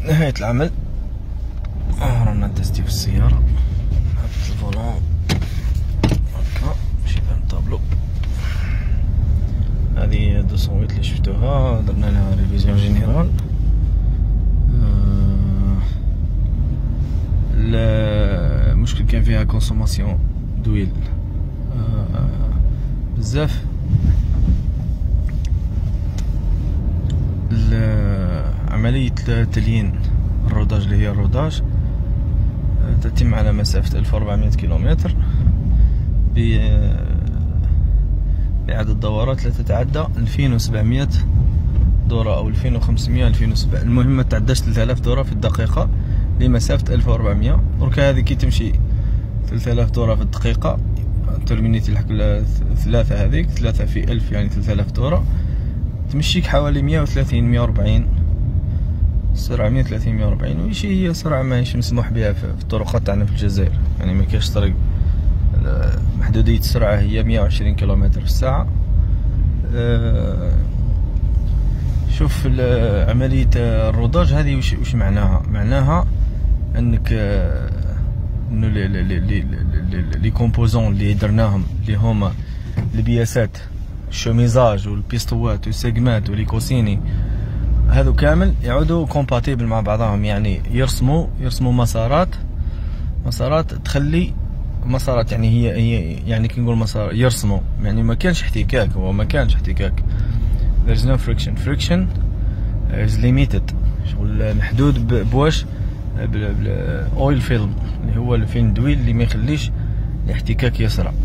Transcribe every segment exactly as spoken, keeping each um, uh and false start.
نهاية العمل. آه رانا ندستي في السيارة، هبط الفولون هكا باش يبان الطابلو. هذه دوسون اللي شفتوها درنا لها ريفيزيون جينيرال. آه المشكل كان فيها كونسوماسيون دويل آه بزاف. عملية تليين الروداج اللي هي الروداج تتم على مسافة ألف وأربعمية كيلومتر بعدد دورات لا تتعدى ألفين وسبعمية دورة أو ألفين وخمسمية ألفين وسبعمية، المهم ما تعداش ثلاثة آلاف دورة في الدقيقة لمسافة ألف وأربعمية. دركا هذه كي تمشي ثلاثة آلاف دورة في الدقيقة ترمينيتي الحق ثلاثة، هذيك ثلاثة في ألف يعني ثلاثة آلاف دورة تمشيك حوالي مية وثلاثين مية وأربعين سرعة، مية وثلاثين مية وأربعين، وشي هي سرعة ماهيش مسموح بها في الطرقات تاعنا في الجزائر. يعني ما كاينش طريق محدودية السرعة هي مية وعشرين كيلومتر في الساعة. شوف عملية الروداج هذه وش وش معناها؟ معناها انك انه لي لي لي لي كومبوزون اللي درناهم اللي هما البياسات الشوميزاج والبيستوات والسيجمات واليكوسيني هذو كامل يعودوا كومباتيبل مع بعضهم. يعني يرسموا يرسموا مسارات مسارات تخلي مسارات، يعني هي هي يعني كي نقول مسار يرسموا يعني ما كانش احتكاك، هو ما كانش احتكاك. there's no friction friction is limited، شغل محدود بواش بالاويل فيلم اللي هو الفيلم دويل اللي ما يخليش الاحتكاك يسرع.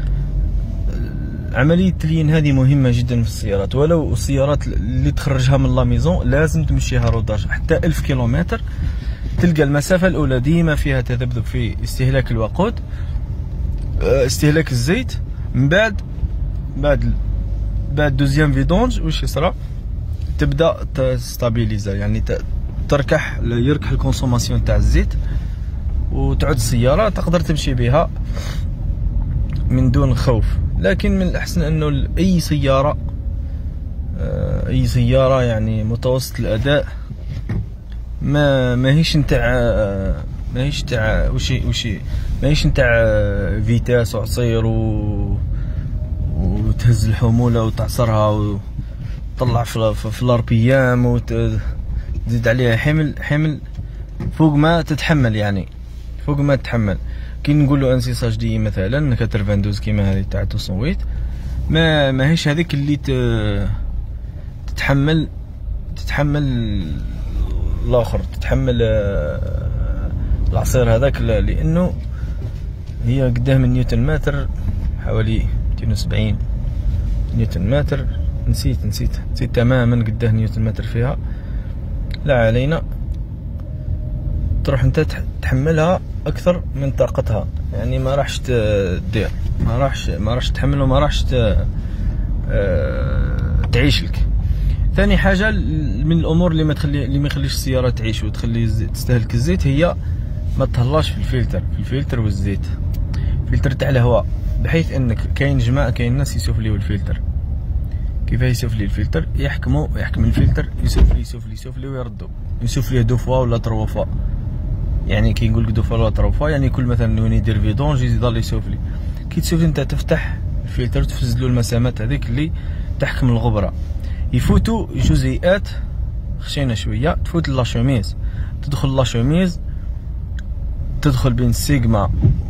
عملية التليين هذه مهمة جدا في السيارات، ولو السيارات اللي تخرجها من لاميزون لازم تمشيها روداج حتى ألف كيلومتر. تلقى المسافة الأولى ديما فيها تذبذب في استهلاك الوقود، استهلاك الزيت. من بعد بعد بعد دوزيام فيدونج واش يصرى؟ تبدا تستابيليزا، يعني تركح يركح الكونسوماسيون تاع الزيت، وتعود السيارة تقدر تمشي بها من دون خوف. لكن من الأحسن أنه أي سيارة أي سيارة يعني متوسط الأداء ما ماهيش نتاع ماهيش تاع وشي وشي ماهيش نتاع فيتاس وعصير و وتهز الحمولة وتعصرها وتطلع في في الار بي ام وتزيد عليها حمل حمل فوق ما تتحمل، يعني فوق ما تتحمل. كي نقولوا انسيساج دي مثلا كتر فاندوز كيما هذه تاع توسون ما ماهيش هذيك اللي تتحمل تتحمل الاخر تتحمل العصير هذاك، لانه هي قداه من نيوتن متر حوالي مئتين وسبعين نيوتن متر. نسيت نسيت نسيت تماما قداه نيوتن متر فيها. لا علينا، تروح انت تحملها اكثر من طاقتها، يعني ما راحش تدير ما راحش ما راحش تحمل وما راحش تعيش لك. ثاني حاجه من الامور اللي ما تخلي اللي ما يخليش السياره تعيش وتخلي تستهلك الزيت هي ما تهلاش في الفلتر في الفلتر والزيت. الفلتر تاع الهواء، بحيث انك كاين جماعه كاين ناس يسوفليو الفلتر. كيف يسوفلي الفلتر؟ يحكموا يحكم الفلتر يسوفلي يسوفلي يسوفلي ويردوا يسوفليه دو فوا ولا تروا فوا. يعني كي نقول لك دو فوا ولا تروا فوا يعني كل مثلا وين يدير فيدونج يظل يسوفلي. كي تسوفلي انت تفتح الفلتر تفز له المسامات هذيك اللي تحكم الغبره، يفوتوا جزيئات خشينه شويه، تفوت لاشوميز، تدخل لاشوميز تدخل بين السيجما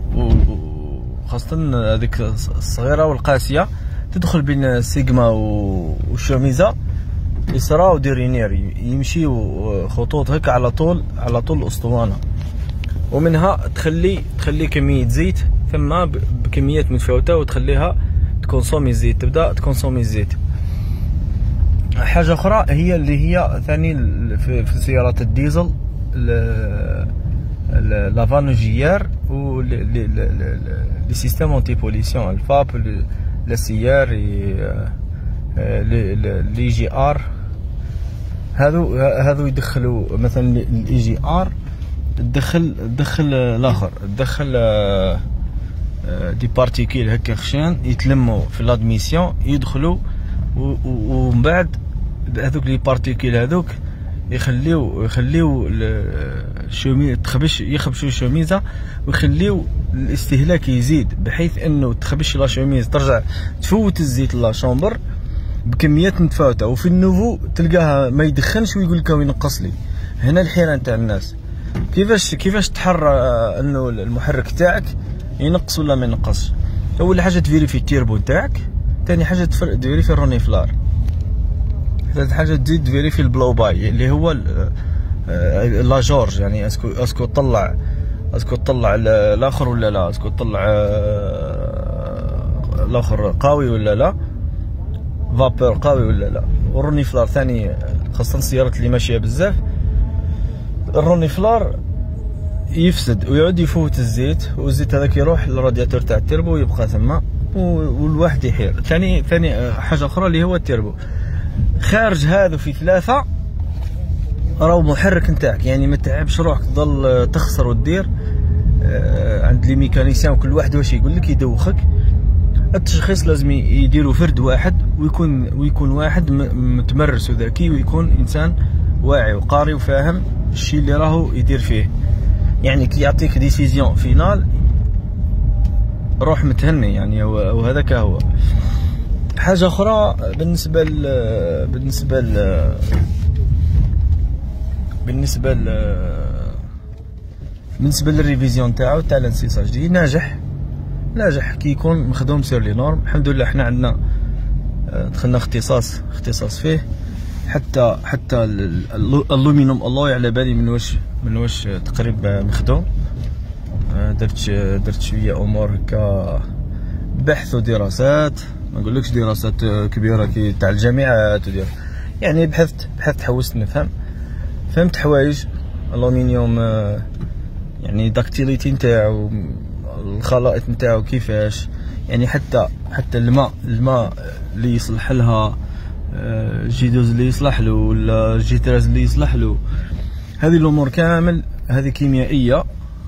وخاصه هذيك الصغيره والقاسيه، تدخل بين السيجما والشوميزه يسرى وديرينير، يمشيو خطوط هكا على طول على طول الاسطوانه، ومنها تخلي تخلي كميه زيت ثم بكميات متفاوته وتخليها تكونسومي الزيت، تبدا تكونسومي الزيت. حاجه اخرى هي اللي هي ثاني في, في سيارات الديزل لافانوجيار و لي سيستيم اونتي بوليسيون، الفاب، السيار، لي جي ار. هذو هذو يدخلوا مثلا الاي جي ار تدخل تدخل الاخر تدخل دي بارتيكيل هكا خشان يتلموا في لادميسيون يدخلوا، ومن بعد هذوك لي بارتيكيل هذوك يخليو يخليو الشوميزه تخبش يخبشوا الشوميزه ويخليو الاستهلاك يزيد، بحيث انه تخبش لا شوميز ترجع تفوت الزيت لا شامبر بكميات متفاوته، وفي النوفو تلقاها ما يدخنش ويقول لك ينقص لي. هنا الحيره نتاع الناس، كيفاش كيفاش تحرى انه المحرك تاعك ينقص ولا ما ينقصش؟ اول حاجه تفيريفي التيربو تاعك، ثاني حاجه تفيريفي الروني فلار، ثالث حاجه تزيد تفيريفي البلو باي اللي هو لا جورج، يعني اسكو اسكو طلع اسكو طلع الاخر ولا لا، اسكو طلع الاخر قوي ولا لا، فابور قوي ولا لا. والروني فلار ثاني، خاصه السيارات اللي ماشيه بزاف الروني فلار يفسد ويعود يفوت الزيت، والزيت هذاك يروح للرادياتور تاع التربو ويبقى ثما والواحد يحير. ثاني ثاني حاجه اخرى اللي هو التربو، خارج هذا في ثلاثه راهو محرك نتاعك، يعني ما تعبش روحك تظل تخسر وتدير عند لي ميكانيسيان وكل واحد واش يقول لك يدوخك. التشخيص لازم يديروا فرد واحد، ويكون ويكون واحد متمرس وذكي، ويكون انسان واعي وقاري وفاهم الشيء اللي راهو يدير فيه. يعني كي يعطيك ديسيزيون فينال روح متهني يعني، وهذاك هو. حاجه اخرى بالنسبه ل بالنسبه ل بالنسبه ل بالنسبه للريفيزيون تاعو تاع الانسيساج دي ناجح ناجح كي يكون مخدوم سير لي نورم. الحمد لله احنا عندنا دخلنا اختصاص اختصاص فيه، حتى حتى الالومنيوم الله على بالي من واش من واش تقريب مخدوم. درت درت شويه امور هكا بحث ودراسات، ما نقولكش دراسات كبيره كي تاع الجامعات ودير، يعني بحثت بحثت حوست نفهم، فهمت حوايج الالومنيوم يعني داكتيليتي نتاعو، الخلائط نتاعو كيفاش، يعني حتى حتى الماء الماء اللي يصلح لها الجيدوز اللي يصلح له ولا الجيتراز اللي يصلح له، هذه الامور كامل هذه كيميائيه،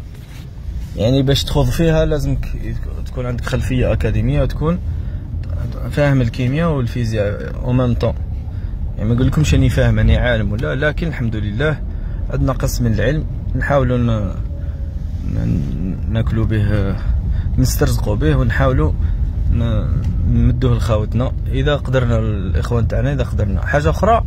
يعني باش تخوض فيها لازمك تكون عندك خلفيه اكاديميه وتكون فاهم الكيمياء والفيزياء او ميم طون. يعني ما نقولكمش اني فاهم اني عالم ولا، لكن الحمد لله عندنا قسم من العلم نحاولوا ناكلوا به نسترزقوا به، ونحاولوا نمدوه لخاوتنا اذا قدرنا، الاخوان تاعنا اذا قدرنا. حاجه اخرى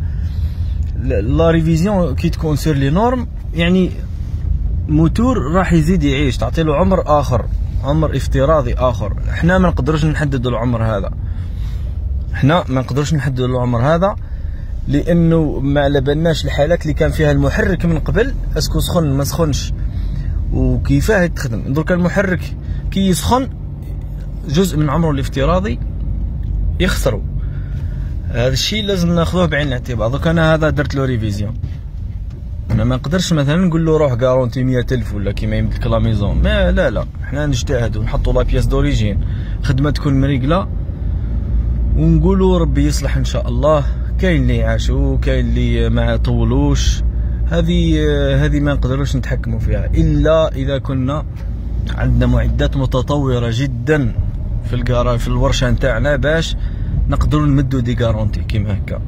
لا ريفيزيون كي تكون سير لي نورم، يعني موتور راح يزيد يعيش، تعطي له عمر اخر، عمر افتراضي اخر. احنا ما نقدروش نحددوا العمر هذا، احنا ما نقدروش نحددوا العمر هذا لانه ما على بالناش الحالات اللي كان فيها المحرك من قبل اسكو سخن ما سخنش وكيفاه تخدم. درك المحرك كي يسخن جزء من عمره الافتراضي يخسروا، هذا الشيء لازم ناخذوه بعين الاعتبار. دوك انا هذا درت له ريفيزيون، انا ما نقدرش مثلا نقول له روح كارونتي مية ألف ولا كيما يمد لك لا ميزون، ما لا لا احنا نجتهد ونحطوا لا بياس دوريجين، خدمه تكون مريقله ونقولوا ربي يصلح ان شاء الله. كاين اللي عاشوا كاين اللي ما طولوش، هذه هذه ما نقدروش نتحكموا فيها الا اذا كنا عندنا معدات متطوره جدا في الكارا في الورشه نتاعنا باش نقدروا نمدوا دي كارونتي كيما هكا.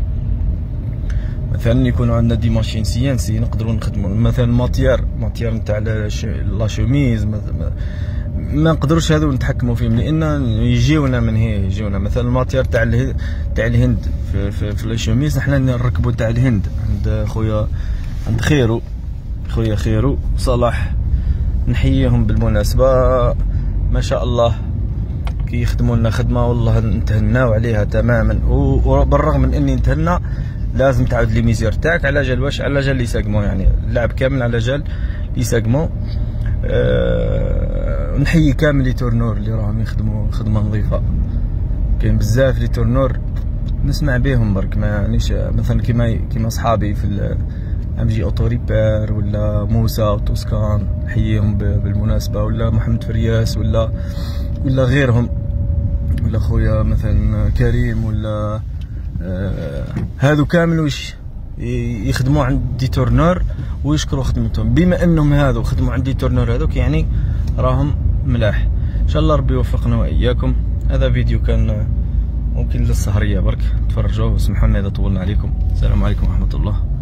مثلا يكونوا عندنا دي ماشين سي ان سي نقدروا نخدموا مثلا ماتيير ماتيير نتاع لا شوميز، ما نقدروش هذو نتحكموا فيهم لان يجيونا من هي يجيونا مثلا الماتيير تاع اله... تاع الهند في في, في الشوميز حنا نركبوا تاع الهند عند خويا عند خيرو خويا خيرو صلاح، نحييهم بالمناسبه ما شاء الله كي يخدموا لنا خدمه والله نتهناو عليها تماما. وبالرغم من اني نتهنى لازم تعاود لي ميزير تاعك على جال واش على جال لي ساقمو، يعني اللعب كامل على جال لي ساقمو. أه نحيي كامل لي تورنور اللي راهم يخدموا خدمه نظيفه، كاين بزاف لي تورنور نسمع بهم برك، ما يعنيش مثلا كيما كيما صحابي في ام جي اوتو ريبير ولا موسى وتوسكان نحييهم بالمناسبه، ولا محمد فرياس ولا ولا غيرهم، ولا خويا مثلا كريم ولا آه هذو كامل وش يخدموا عند دي تورنور ويشكروا خدمتهم، بما انهم هذو خدموا عند دي تورنور هذوك يعني راهم ملاح. ان شاء الله ربي يوفقنا واياكم. هذا فيديو كان ممكن للسهريه برك تفرجوه، وسمحوا لنا اذا طولنا عليكم. السلام عليكم ورحمه الله.